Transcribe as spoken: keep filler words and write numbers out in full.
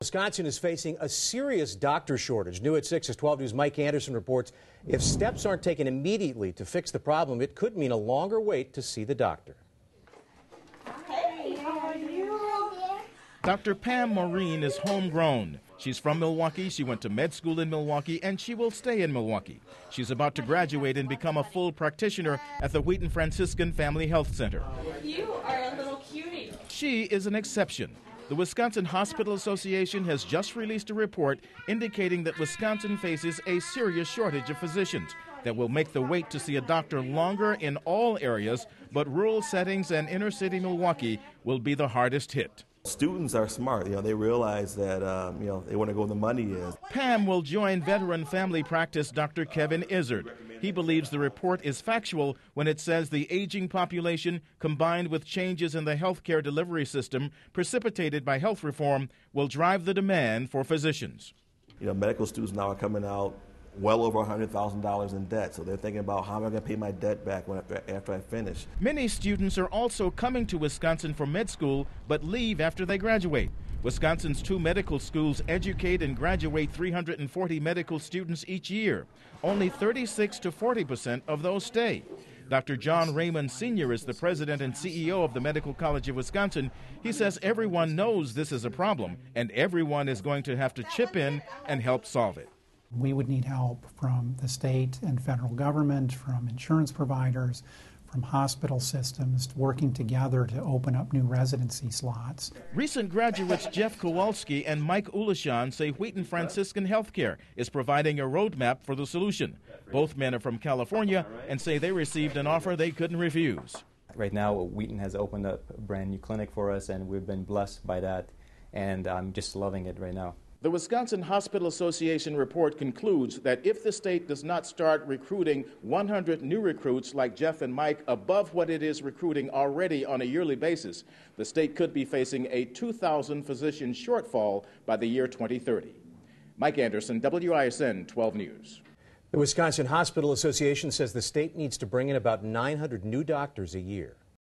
Wisconsin is facing a serious doctor shortage. New at six is twelve News' Mike Anderson reports if steps aren't taken immediately to fix the problem, it could mean a longer wait to see the doctor. Hey, how are you? Doctor Pam Maureen is homegrown. She's from Milwaukee, she went to med school in Milwaukee, and she will stay in Milwaukee. She's about to graduate and become a full practitioner at the Wheaton Franciscan Family Health Center. You are a little cutie. She is an exception. The Wisconsin Hospital Association has just released a report indicating that Wisconsin faces a serious shortage of physicians that will make the wait to see a doctor longer in all areas, but rural settings and inner-city Milwaukee will be the hardest hit. Students are smart. You know, they realize that, um, you know, they want to go where the money is. Pam will join veteran family practice Doctor Kevin Izzard. He believes the report is factual when it says the aging population, combined with changes in the healthcare delivery system precipitated by health reform, will drive the demand for physicians. You know, medical students now are coming out well over one hundred thousand dollars in debt, so they're thinking about how am I going to pay my debt back when, after, after I finish. Many students are also coming to Wisconsin for med school, but leave after they graduate. Wisconsin's two medical schools educate and graduate three hundred forty medical students each year. Only thirty-six to forty percent of those stay. Doctor John Raymond Senior is the president and C E O of the Medical College of Wisconsin. He says everyone knows this is a problem, and everyone is going to have to chip in and help solve it. We would need help from the state and federal government, from insurance providers, from hospital systems, working together to open up new residency slots. Recent graduates Jeff Kowalski and Mike Ulashan say Wheaton Franciscan Healthcare is providing a roadmap for the solution. Both men are from California and say they received an offer they couldn't refuse. Right now, Wheaton has opened up a brand new clinic for us, and we've been blessed by that, and I'm just loving it right now. The Wisconsin Hospital Association report concludes that if the state does not start recruiting one hundred new recruits like Jeff and Mike above what it is recruiting already on a yearly basis, the state could be facing a two thousand physician shortfall by the year twenty thirty. Mike Anderson, W I S N twelve News. The Wisconsin Hospital Association says the state needs to bring in about nine hundred new doctors a year.